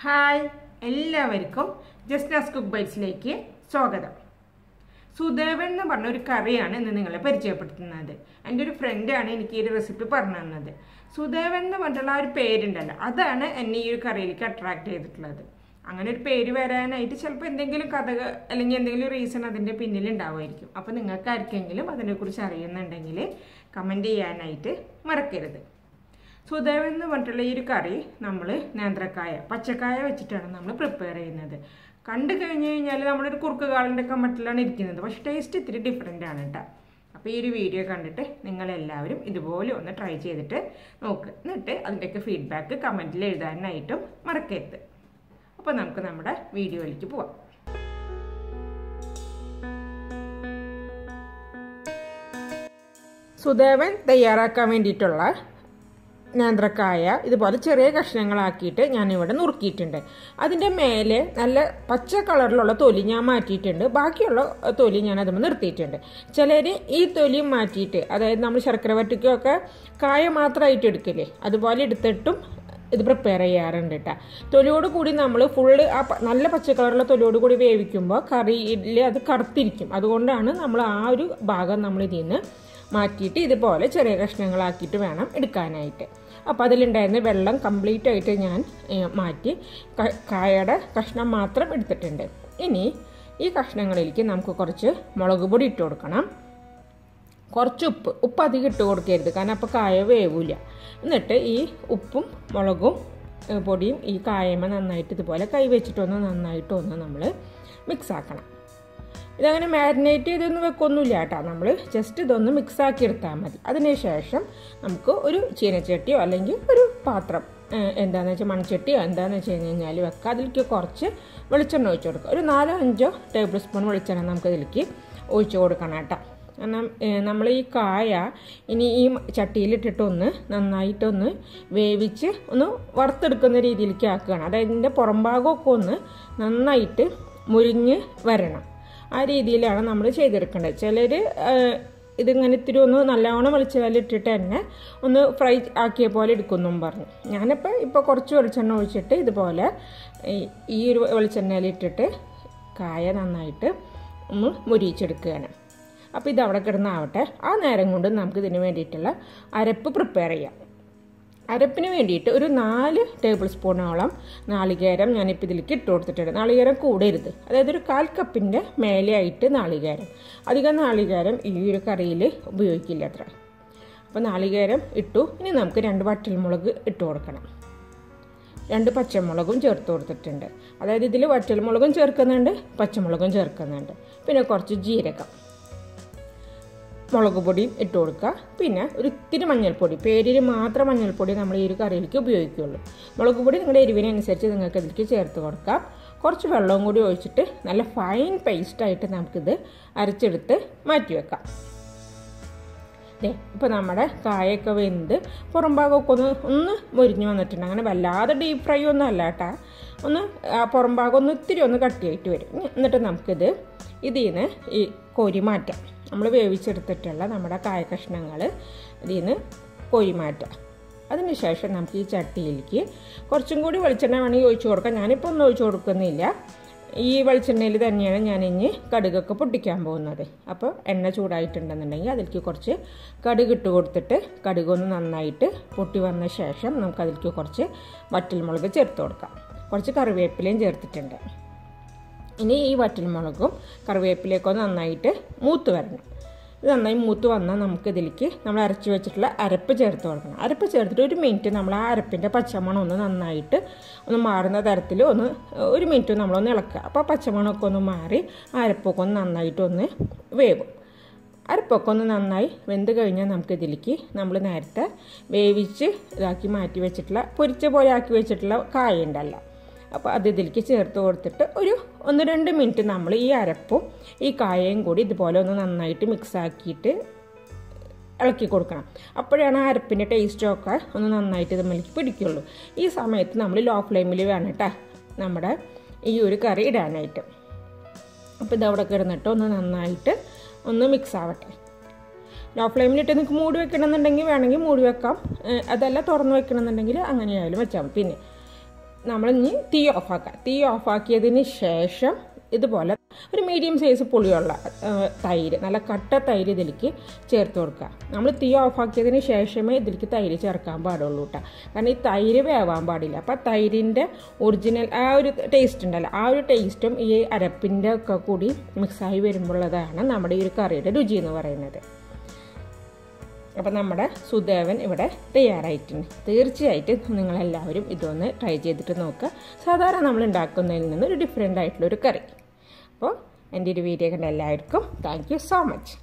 Hi എല്ലാവർക്കും ജസ്നാസ് കുക്ക്ബൈറ്റ്സിലേക്ക് സ്വാഗതം. സുദേവൻ എന്ന് പറഞ്ഞ ഒരു കറിയാണ് ഇന്ന് നിങ്ങളെ പരിചയപ്പെടുത്തുന്നത്. എൻ്റെ ഒരു ഫ്രണ്ടാണ് എനിക്ക് ഈ റെസിപ്പി പറഞ്ഞു തന്നത്. സുദേവൻ എന്ന് പറഞ്ഞിട്ടുള്ള ആ ഒരു പേരുണ്ടല്ലോ, അതാണ് എന്നെ ഈ ഒരു കറിയിലേക്ക് അട്രാക്ട് ചെയ്തിട്ടുള്ളത്. അങ്ങനെ ഒരു പേര് വരാനായിട്ട് ചിലപ്പോൾ എന്തെങ്കിലും കഥ അല്ലെങ്കിൽ എന്തെങ്കിലും റീസൺ അതിൻ്റെ പിന്നിൽ ഉണ്ടാവുമായിരിക്കും. അപ്പോൾ നിങ്ങൾക്ക് ആർക്കെങ്കിലും അതിനെക്കുറിച്ച് അറിയുന്നുണ്ടെങ്കിൽ കമൻറ്റ് ചെയ്യാനായിട്ട് മറക്കരുത്. സുദേവൻ എന്ന് പറഞ്ഞിട്ടുള്ള ഈ ഒരു കറി നമ്മൾ നേന്ത്രക്കായ പച്ചക്കായ വെച്ചിട്ടാണ് നമ്മൾ പ്രിപ്പയർ ചെയ്യുന്നത്. കണ്ടു കഴിഞ്ഞ് കഴിഞ്ഞാൽ നമ്മളൊരു കുറുക്ക് കാളിൻ്റെ ഒക്കെ മട്ടിലാണ് ഇരിക്കുന്നത്, പക്ഷെ ടേസ്റ്റ് ഇത്തിരി ഡിഫറെൻ്റ് ആണ് കേട്ടോ. അപ്പോൾ ഈ ഒരു വീഡിയോ കണ്ടിട്ട് നിങ്ങളെല്ലാവരും ഇതുപോലെ ഒന്ന് ട്രൈ ചെയ്തിട്ട് നോക്ക്, എന്നിട്ട് അതിൻ്റെയൊക്കെ ഫീഡ്ബാക്ക് കമൻറ്റിൽ എഴുതാനായിട്ടും മറക്കരുത്. അപ്പോൾ നമുക്ക് നമ്മുടെ വീഡിയോയിലേക്ക് പോവാം. സുദേവൻ തയ്യാറാക്കാൻ വേണ്ടിയിട്ടുള്ള നേന്ത്രക്കായ ഇതുപോലെ ചെറിയ കഷ്ണങ്ങളാക്കിയിട്ട് ഞാനിവിടെ നുറുക്കിയിട്ടുണ്ട്. അതിൻ്റെ മേലെ നല്ല പച്ച കളറിലുള്ള തൊലി ഞാൻ മാറ്റിയിട്ടുണ്ട്. ബാക്കിയുള്ള തൊലി ഞാൻ അതുമ്പോൾ നിർത്തിയിട്ടുണ്ട്. ചിലർ ഈ തൊലി മാറ്റിയിട്ട്, അതായത് നമ്മൾ ശർക്കര വറ്റിക്കൊക്കെ കായ മാത്രമായിട്ട് എടുക്കില്ലേ, അതുപോലെ എടുത്തിട്ടും ഇത് പ്രിപ്പയർ ചെയ്യാറുണ്ട് കേട്ടോ. തൊലിയോട് കൂടി നമ്മൾ ഫുള്ള് ആ നല്ല പച്ച കളറുള്ള തൊലിയോട് കൂടി വേവിക്കുമ്പോൾ കറിയിൽ അത് കറുത്തിരിക്കും. അതുകൊണ്ടാണ് നമ്മൾ ആ ഒരു ഭാഗം നമ്മൾ ഇതിൽ നിന്ന് മാറ്റിയിട്ട് ഇതുപോലെ ചെറിയ കഷ്ണങ്ങളാക്കിയിട്ട് വേണം എടുക്കാനായിട്ട്. അപ്പോൾ അതിലുണ്ടായിരുന്ന വെള്ളം കംപ്ലീറ്റ് ആയിട്ട് ഞാൻ മാറ്റി കായയുടെ കഷ്ണം മാത്രം എടുത്തിട്ടുണ്ട്. ഇനി ഈ കഷ്ണങ്ങളിലേക്ക് നമുക്ക് കുറച്ച് മുളക് പൊടി ഇട്ട് കൊടുക്കണം, കുറച്ച് ഉപ്പ് അധികം ഇട്ട് കൊടുക്കരുത്, കാരണം അപ്പോൾ കായ വേവില്ല. എന്നിട്ട് ഈ ഉപ്പും മുളകും പൊടിയും ഈ കായമ നന്നായിട്ട് ഇതുപോലെ കൈ വെച്ചിട്ടൊന്ന് നന്നായിട്ടൊന്ന് നമ്മൾ മിക്സ് ആക്കണം. ഇതങ്ങനെ മാരിനേറ്റ് ചെയ്തൊന്നും വെക്കൊന്നുമില്ല കേട്ടോ, നമ്മൾ ജസ്റ്റ് ഇതൊന്ന് മിക്സാക്കി എടുത്താൽ മതി. അതിനുശേഷം നമുക്ക് ഒരു ചീനച്ചട്ടിയോ അല്ലെങ്കിൽ ഒരു പാത്രം എന്താണെന്ന് വെച്ചാൽ മൺചട്ടിയോ എന്താണെന്ന് വെച്ച് കഴിഞ്ഞാൽ വെക്കുക. അതിലേക്ക് കുറച്ച് വെളിച്ചെണ്ണ ഒഴിച്ച് കൊടുക്കുക. ഒരു 4-5 ടേബിൾ സ്പൂൺ വെളിച്ചെണ്ണ നമുക്ക് ഇതിലേക്ക് ഒഴിച്ച് കൊടുക്കണം കേട്ടോ. കാരണം നമ്മൾ ഈ കായ ഇനി ഈ ചട്ടിയിലിട്ടിട്ടൊന്ന് നന്നായിട്ടൊന്ന് വേവിച്ച് ഒന്ന് വറുത്തെടുക്കുന്ന രീതിയിലേക്ക് ആക്കുകയാണ്. അതായത് ഇതിൻ്റെ പുറം ഭാഗമൊക്കെ ഒന്ന് നന്നായിട്ട് മുരിഞ്ഞ് വരണം. ആ രീതിയിലാണ് നമ്മൾ ചെയ്തെടുക്കേണ്ടത്. ചിലർ ഇതിങ്ങനെ ഇത്തിരി ഒന്ന് നല്ലവണ്ണം വെളിച്ചെണ്ണയിലിട്ടിട്ട് തന്നെ ഒന്ന് ഫ്രൈ ആക്കിയ പോലെ എടുക്കുമെന്നും പറഞ്ഞു. ഞാനിപ്പോൾ കുറച്ച് വെളിച്ചെണ്ണ ഒഴിച്ചിട്ട് ഇതുപോലെ ഈ ഒരു വെളിച്ചെണ്ണയിലിട്ടിട്ട് കായ നന്നായിട്ട് ഒന്ന് മുരിച്ചെടുക്കുകയാണ്. അപ്പോൾ ഇത് അവിടെ കിടന്നാവട്ടെ. ആ നേരം കൊണ്ട് നമുക്ക് ഇതിന് വേണ്ടിയിട്ടുള്ള അരപ്പ് പ്രിപ്പയർ ചെയ്യാം. അരപ്പിന് വേണ്ടിയിട്ട് ഒരു 4 ടേബിൾ സ്പൂണോളം നാളികേരം ഞാനിപ്പോൾ ഇതിലേക്ക് ഇട്ട് കൊടുത്തിട്ടുണ്ട്. നാളികേരം കൂടരുത്, അതായത് ഒരു 1/4 കപ്പിൻ്റെ മേലെയായിട്ട് നാളികേരം. അധികം നാളികേരം ഈ ഒരു കറിയിൽ ഉപയോഗിക്കില്ല അത്ര. അപ്പോൾ നാളികേരം ഇട്ടു. ഇനി നമുക്ക് 2 വറ്റൽമുളക് ഇട്ട് കൊടുക്കണം. 2 പച്ചമുളകും ചേർത്ത് കൊടുത്തിട്ടുണ്ട്. അതായത് ഇതിൽ വറ്റൽമുളകും ചേർക്കുന്നുണ്ട്, പച്ചമുളകും ചേർക്കുന്നുണ്ട്. പിന്നെ കുറച്ച് ജീരകം, മുളക് പൊടിയും ഇട്ട് കൊടുക്കുക. പിന്നെ ഒരു ഇത്തിരി മഞ്ഞൾപ്പൊടി, പേരിൽ മാത്രം മഞ്ഞൾപ്പൊടി നമ്മൾ ഈ ഒരു കറിയിലേക്ക് ഉപയോഗിക്കുകയുള്ളൂ. മുളക് പൊടി നിങ്ങളുടെ എരിവിനനുസരിച്ച് നിങ്ങൾക്ക് ഇതിലേക്ക് ചേർത്ത് കൊടുക്കാം. കുറച്ച് വെള്ളവും കൂടി ഒഴിച്ചിട്ട് നല്ല ഫൈൻ പേസ്റ്റായിട്ട് നമുക്കിത് അരച്ചെടുത്ത് മാറ്റി വെക്കാം. ഇപ്പോൾ നമ്മുടെ കായൊക്കെ വെന്ത് പുറം ഭാഗമൊക്കെ ഒന്ന് മൊരിഞ്ഞ് വന്നിട്ടുണ്ട്. അങ്ങനെ വല്ലാതെ ഡീപ്പ് ഫ്രൈ ഒന്നും അല്ല കേട്ടോ, ഒന്ന് പുറം ഭാഗം ഒന്ന് ഇത്തിരി ഒന്ന് കട്ടിയായിട്ട് വരും. എന്നിട്ട് നമുക്കിത് ഇതിൽ നിന്ന് ഈ കോരി മാറ്റാം. നമ്മൾ വേവിച്ചെടുത്തിട്ടുള്ള നമ്മുടെ കായ കഷ്ണങ്ങൾ ഇതിൽ നിന്ന് കോരി മാറ്റാം. അതിനുശേഷം നമുക്ക് ഈ ചട്ടിയിലേക്ക് കുറച്ചും കൂടി വെളിച്ചെണ്ണ വേണമെങ്കിൽ ഒഴിച്ച് കൊടുക്കാം. ഞാനിപ്പോൾ ഒന്നും ഒഴിച്ച് കൊടുക്കുന്നില്ല. ഈ വെളിച്ചെണ്ണയിൽ തന്നെയാണ് ഞാൻ ഇനി കടുകൊക്കെ പൊട്ടിക്കാൻ പോകുന്നത്. അപ്പോൾ എണ്ണ ചൂടായിട്ടുണ്ടെന്നുണ്ടെങ്കിൽ അതിലേക്ക് കുറച്ച് കടുക് ഇട്ട് കൊടുത്തിട്ട് കടുകൊന്ന് നന്നായിട്ട് പൊട്ടി വന്ന ശേഷം നമുക്കതിലേക്ക് കുറച്ച് വറ്റൽമുളക് ചേർത്ത് കൊടുക്കാം. കുറച്ച് കറിവേപ്പിലയും ചേർത്തിട്ടുണ്ട്. ഇനി ഈ വറ്റൽമുളകും കറിവേപ്പിലയൊക്കെ നന്നായിട്ട് മൂത്ത് വരണം. ഇത് നന്നായി മൂത്ത് വന്നാൽ നമുക്കിതിലേക്ക് നമ്മൾ അരച്ച് വെച്ചിട്ടുള്ള അരപ്പ് ചേർത്ത് കൊടുക്കണം. അരപ്പ് ചേർത്തിട്ട് 1 മിനിറ്റ് നമ്മൾ ആ അരപ്പിൻ്റെ പച്ചമണം ഒന്ന് നന്നായിട്ട് ഒന്ന് മാറുന്ന തരത്തിൽ ഒരു മിനിറ്റ് നമ്മളൊന്ന് ഇളക്കുക. അപ്പോൾ പച്ചമണമൊക്കെ ഒന്ന് മാറി ആ അരപ്പൊക്കെ ഒന്ന് നന്നായിട്ടൊന്ന് വേവും. അരപ്പൊക്കെ ഒന്ന് നന്നായി വെന്ത് കഴിഞ്ഞാൽ നമുക്കിതിലേക്ക് നമ്മൾ നേരത്തെ വേവിച്ച് ഇതാക്കി മാറ്റി വെച്ചിട്ടുള്ള പൊരിച്ച പോലെ ആക്കി വെച്ചിട്ടുള്ള കായ ഉണ്ടല്ലോ, അപ്പോൾ അത് ഇതിലേക്ക് ചേർത്ത് കൊടുത്തിട്ട് ഒരു 1-2 മിനിറ്റ് നമ്മൾ ഈ അരപ്പും ഈ കായയും കൂടി ഇതുപോലെ ഒന്ന് നന്നായിട്ട് മിക്സ് ആക്കിയിട്ട് ഇളക്കി കൊടുക്കണം. അപ്പോഴാണ് ആ അരപ്പിൻ്റെ ടേസ്റ്റൊക്കെ ഒന്ന് നന്നായിട്ട് ഇതിലേക്ക് പിടിക്കുള്ളൂ. ഈ സമയത്ത് നമ്മൾ ലോ ഫ്ലെയിമിൽ വേണം കേട്ടോ നമ്മുടെ ഈ ഒരു കറി ഇടാനായിട്ട്. അപ്പോൾ ഇതവിടെ കിടന്നിട്ട് ഒന്ന് നന്നായിട്ട് ഒന്ന് മിക്സ് ആവട്ടെ. ലോ ഫ്ലെയിമിലിട്ട് നിങ്ങൾക്ക് മൂടി വെക്കണമെന്നുണ്ടെങ്കിൽ വേണമെങ്കിൽ മൂടി വെക്കാം, അതല്ല തുറന്ന് വെക്കണമെന്നുണ്ടെങ്കിൽ അങ്ങനെയായാലും വെച്ചാൽ മതി. പിന്നെ നമ്മളിനി തീ ഓഫാക്കാം. തീ ഓഫാക്കിയതിന് ശേഷം ഇതുപോലെ ഒരു മീഡിയം സൈസ് പുളിയുള്ള തൈര്, നല്ല കട്ട തൈര് ഇതിലേക്ക് ചേർത്ത് കൊടുക്കുക. നമ്മൾ തീ ഓഫാക്കിയതിന് ശേഷമേ ഇതിലേക്ക് തൈര് ചേർക്കാൻ പാടുള്ളൂ കേട്ടോ. കാരണം ഈ തൈര് വേവാൻ പാടില്ല. അപ്പോൾ തൈരിൻ്റെ ഒറിജിനൽ ആ ഒരു ടേസ്റ്റ് ഉണ്ടല്ലോ, ആ ഒരു ടേസ്റ്റും ഈ അരപ്പിൻ്റെ ഒക്കെ കൂടി മിക്സായി വരുമ്പോഴതാണ് നമ്മുടെ ഈ ഒരു കറിയുടെ രുചി എന്ന് പറയുന്നത്. അപ്പോൾ നമ്മുടെ സുദേവൻ ഇവിടെ തയ്യാറായിട്ടുണ്ട്. തീർച്ചയായിട്ടും നിങ്ങളെല്ലാവരും ഇതൊന്ന് ട്രൈ ചെയ്തിട്ട് നോക്കുക. സാധാരണ നമ്മൾ ഉണ്ടാക്കുന്നതിൽ നിന്ന് ഒരു ഡിഫറെൻ്റ് ആയിട്ടുള്ളൊരു കറി. അപ്പോൾ എൻ്റെ ഒരു വീഡിയോ കണ്ട എല്ലാവർക്കും താങ്ക് യു സോ മച്ച്.